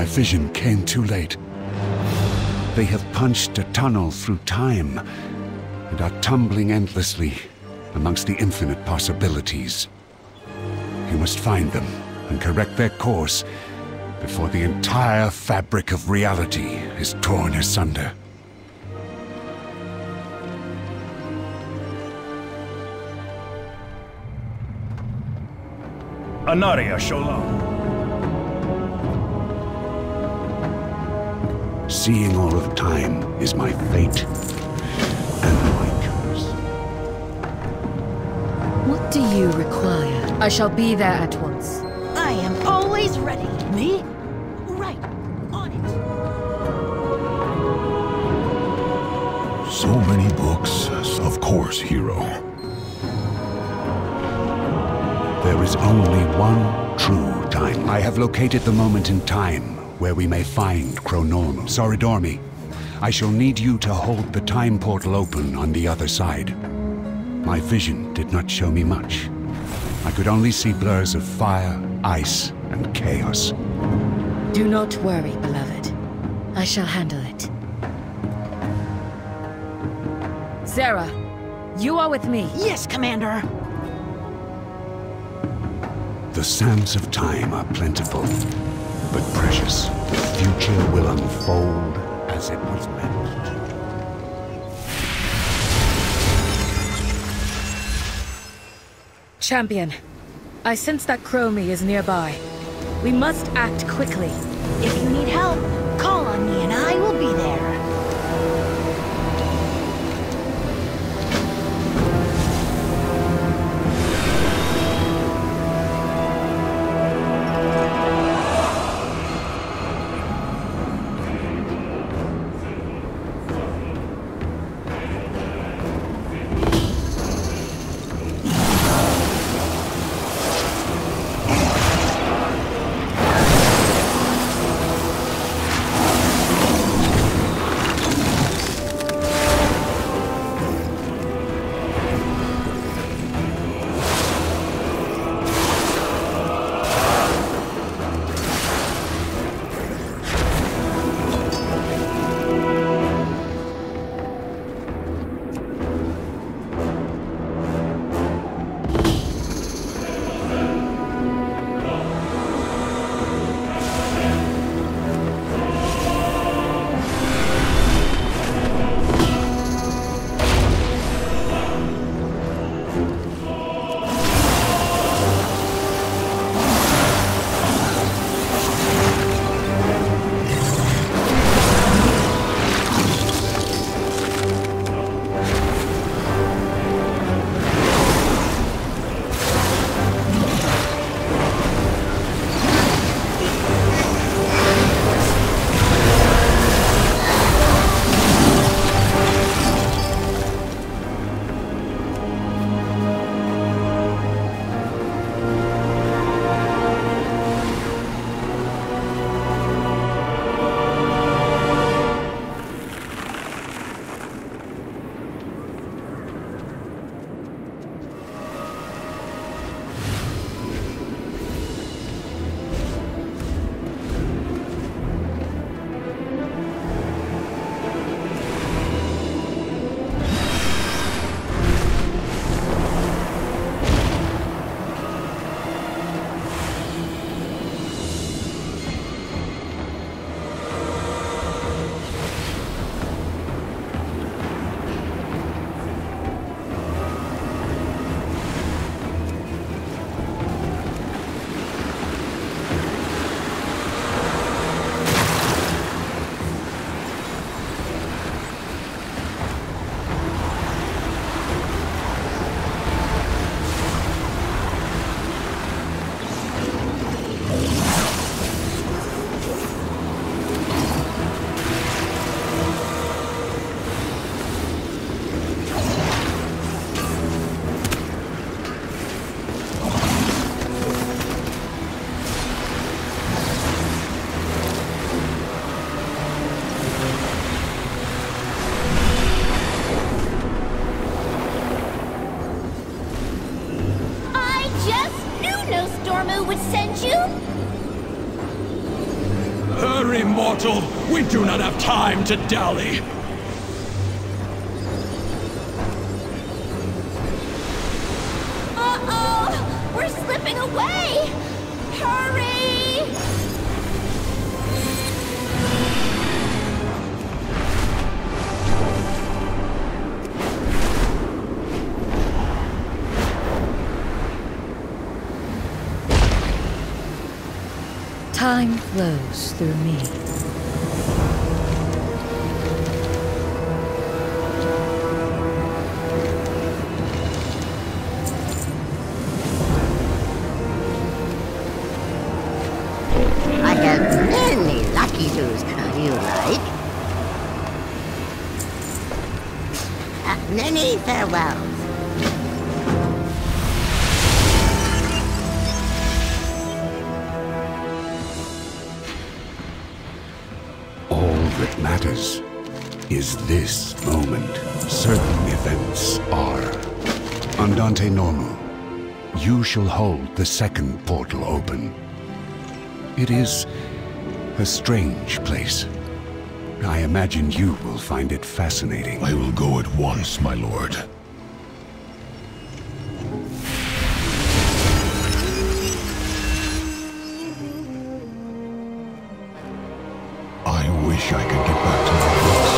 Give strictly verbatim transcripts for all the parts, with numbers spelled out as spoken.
My vision came too late. They have punched a tunnel through time and are tumbling endlessly amongst the infinite possibilities. You must find them and correct their course before the entire fabric of reality is torn asunder. Anaria Sholom. Seeing all of time is my fate and my curse. What do you require? I shall be there at once. I am always ready. Me? Right. On it. So many books. Of course, hero. There is only one true time. I have located the moment in time where we may find Chronormal. Soridormi, I shall need you to hold the time portal open on the other side. My vision did not show me much. I could only see blurs of fire, ice, and chaos. Do not worry, beloved. I shall handle it. Zera, you are with me. Yes, Commander. The sands of time are plentiful, but precious. The future will unfold as it was meant to. Champion, I sense that Chromie is nearby. We must act quickly. If you need help, call on me and I will be there. weary mortal! We do not have time to dally! Uh-oh! We're slipping away! Hurry! Time flows through me. I have many lucky loos, you like? Uh, many farewells. All that matters is this moment. Certain events are. Andante Normal, you shall hold the second portal open. It is a strange place. I imagine you will find it fascinating. I will go at once, my lord. I wish I could get back to my books.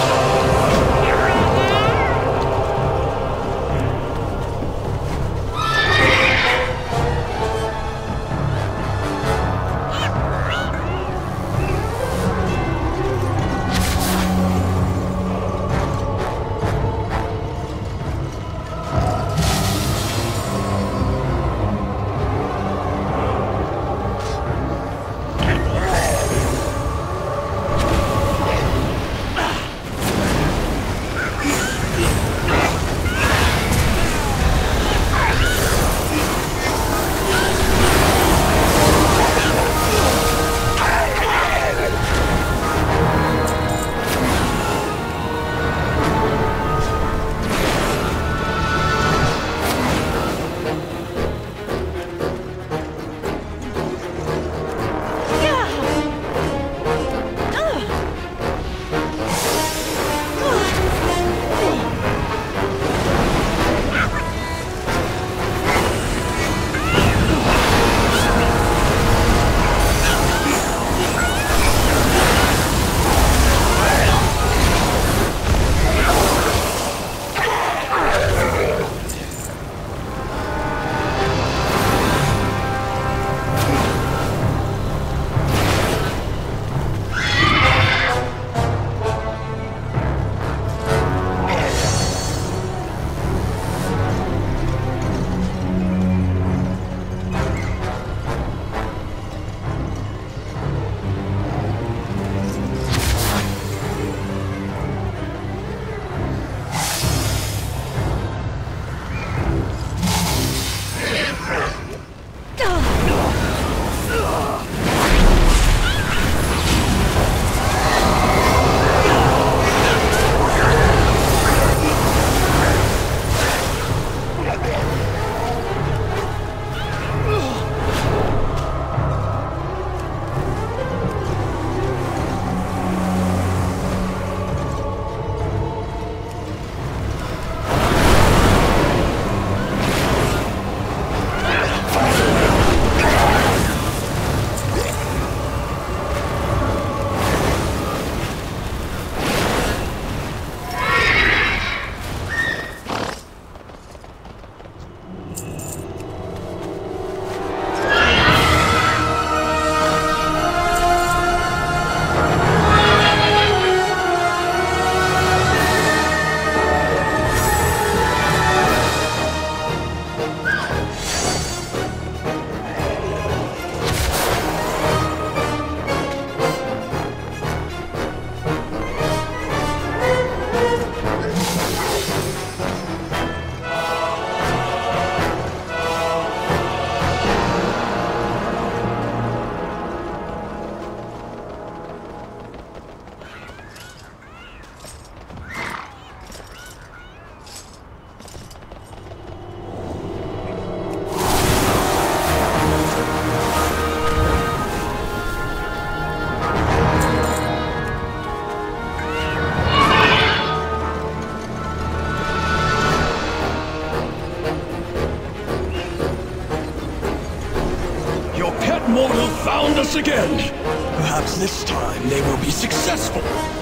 once again. Perhaps this time they will be successful.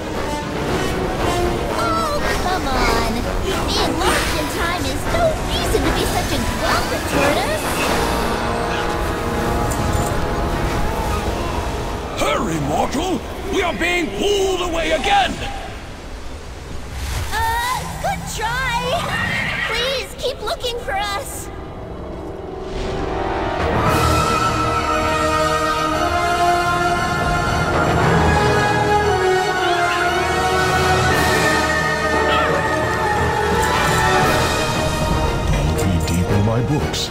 Oh, come on. Being lost in time is no reason to be such a grumpy tortoise. Hurry, mortal! We are being pulled away again! Uh, good try. Please keep looking for us. I'll be deep in my books.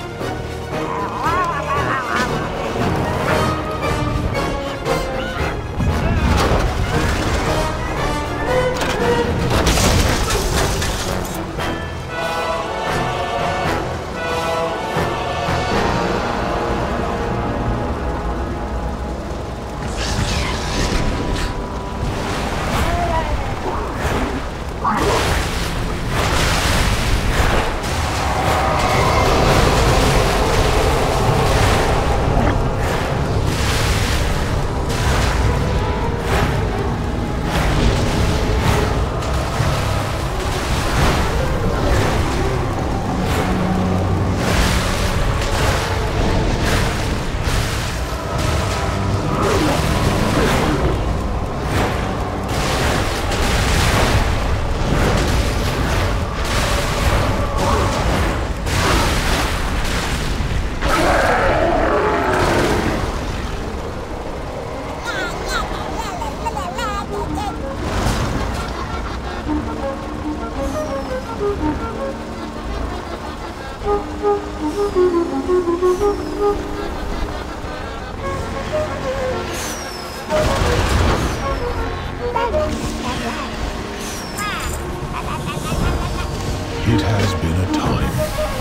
It has been a time.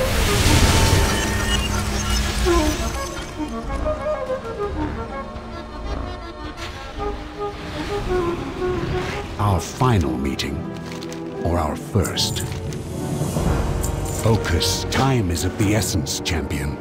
Our final meeting, or our first. Focus. Time is of the essence, champion.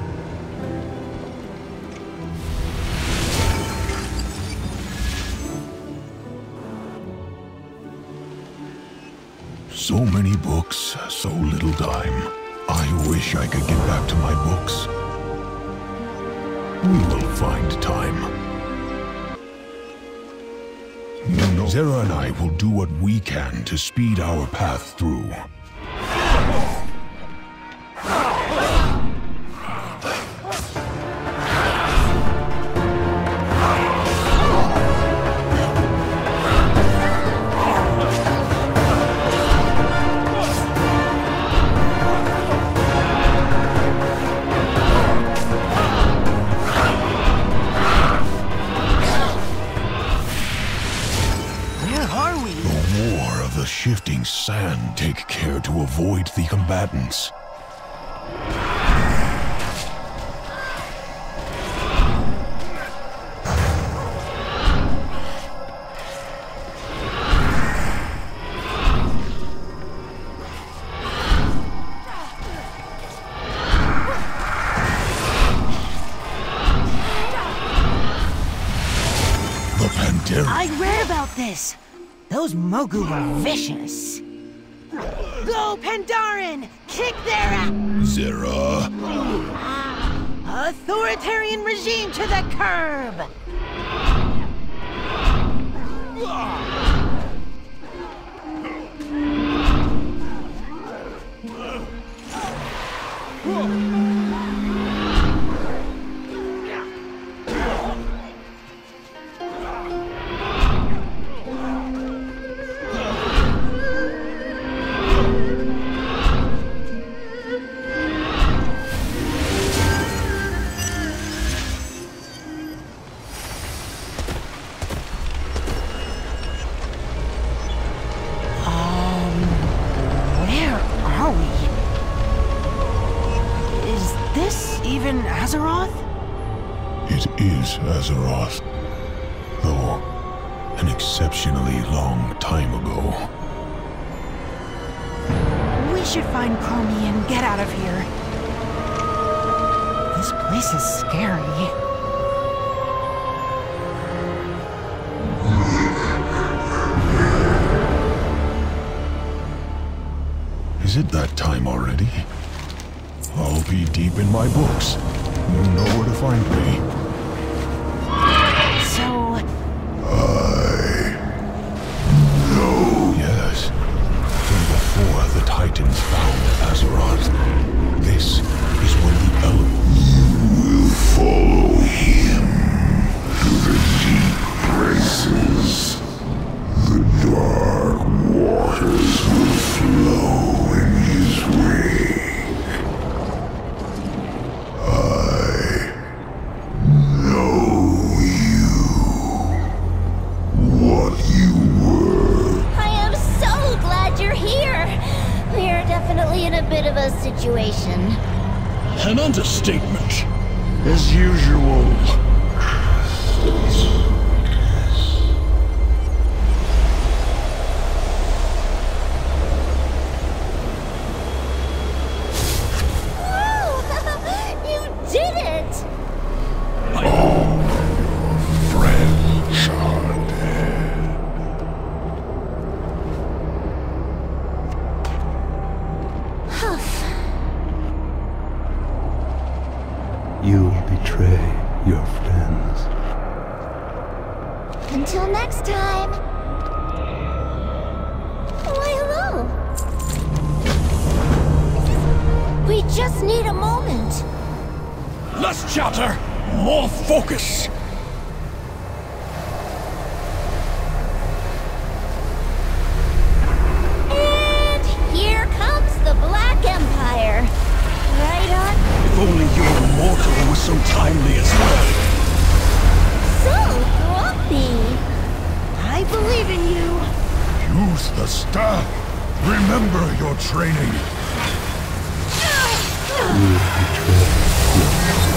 So many books, so little time. I wish I could get back to my books. We will find time. No, no. Zera and I will do what we can to speed our path through. Shifting sand, take care to avoid the combatants. The Pandera. I read about this. Those Mogu were vicious. Go, Pandaren! Kick their ass! Zera. Authoritarian regime to the curb! Even Azeroth? It is Azeroth, though an exceptionally long time ago. We should find Chromie and get out of here. This place is scary. Is it that time already? I'll be deep in my books. You know where to find me. So, I know. Yes. From before the Titans found Azeroth, this is when the elements will follow him to the deep places. The dark waters will flow in his wake. I know you. What you were. I am so glad you're here. We are definitely in a bit of a situation. An understatement. As usual. You did it! Friends are dead. You betray your friends. Until next time. Why, hello. We just need a moment. Less chatter, more focus. And here comes the Black Empire. Right on. If only your mortal was so timely as well. So grumpy. I believe in you. Use the staff. Remember your training. You betray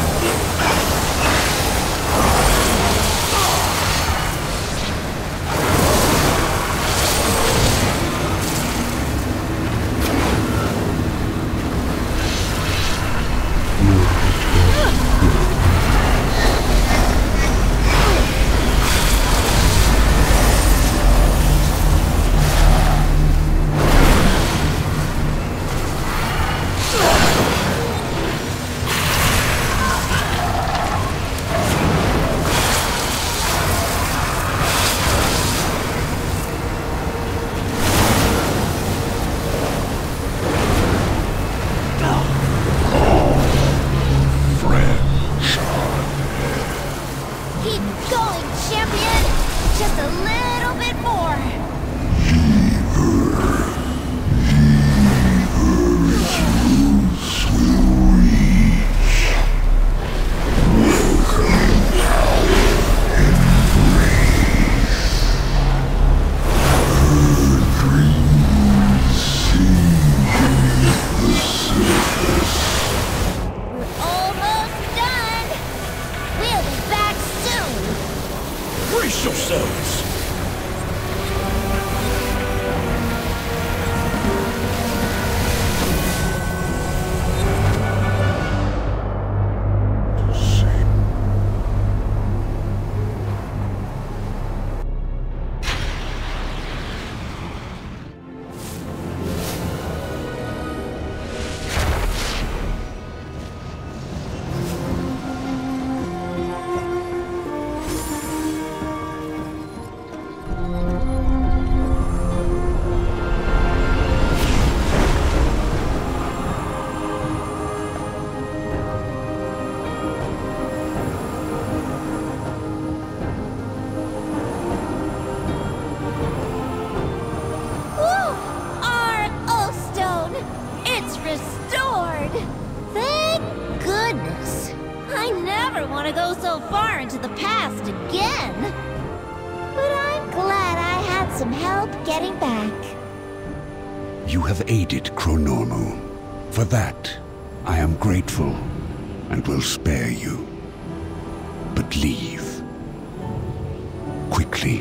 Keep going, champion! Just a little bit more! We're almost done! We'll be back soon! Brace yourselves. Woo! Our Oathstone! It's restored! Thank goodness! I never want to go so far into the past again! But I'm glad I had some help getting back. You have aided Chronormu. For that, I am grateful and will spare you. But leave. Quickly.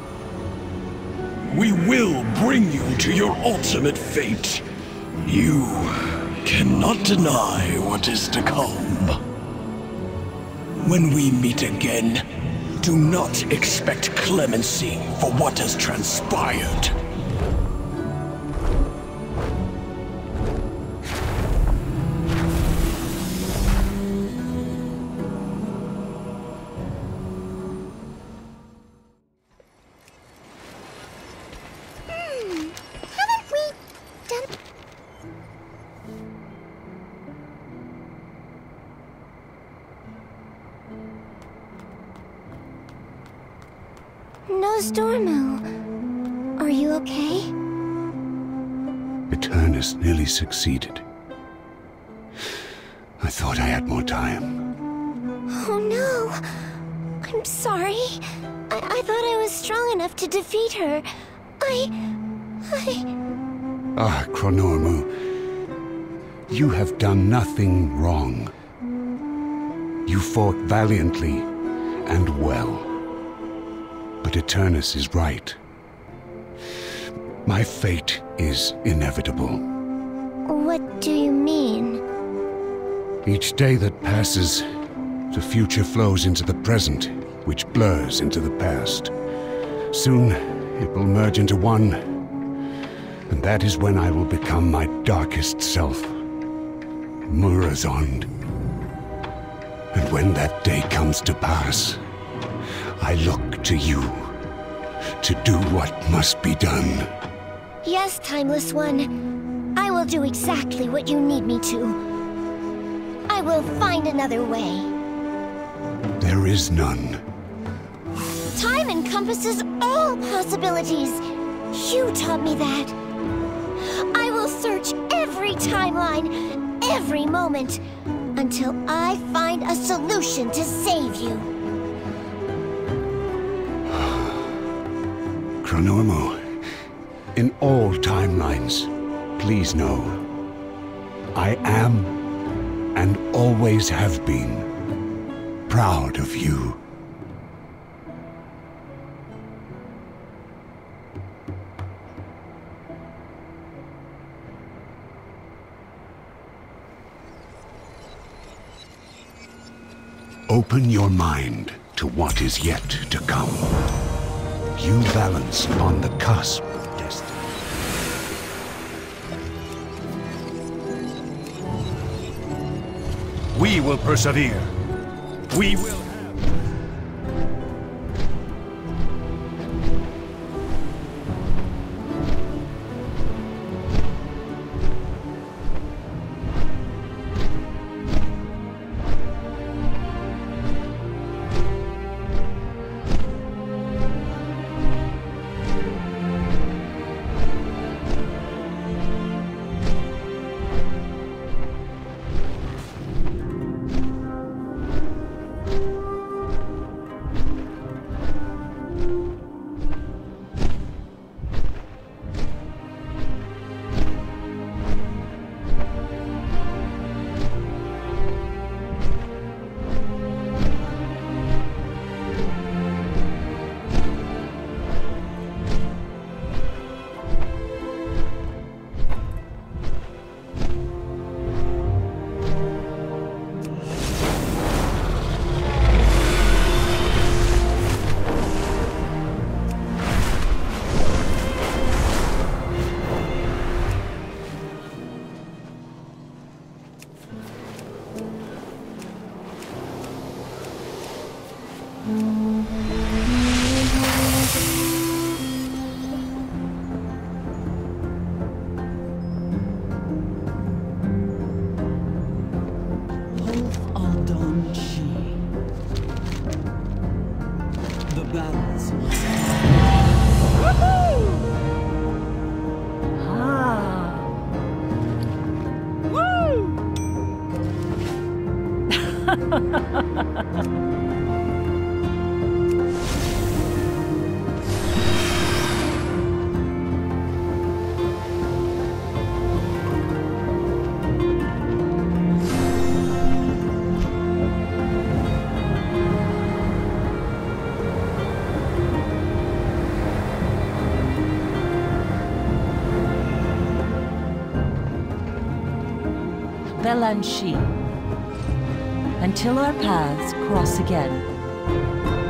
We will bring you to your ultimate fate. You cannot deny what is to come. When we meet again, do not expect clemency for what has transpired. Ostormu, are you okay? Eternus nearly succeeded. I thought I had more time. Oh no! I'm sorry. I, I thought I was strong enough to defeat her. I... I... Ah, Chronormu. You have done nothing wrong. You fought valiantly and well. But Eternus is right. My fate is inevitable. What do you mean? Each day that passes, the future flows into the present, which blurs into the past. Soon, it will merge into one, and that is when I will become my darkest self, Murozond. And when that day comes to pass, I look to you to do what must be done. Yes, Timeless One. I will do exactly what you need me to. I will find another way. There is none. Time encompasses all possibilities. You taught me that. I will search every timeline, every moment, until I find a solution to save you. Chronormu, in all timelines, please know, I am, and always have been, proud of you. Open your mind to what is yet to come. You balance on the cusp of destiny. We will persevere. We will have... Belanshi, until our paths cross again.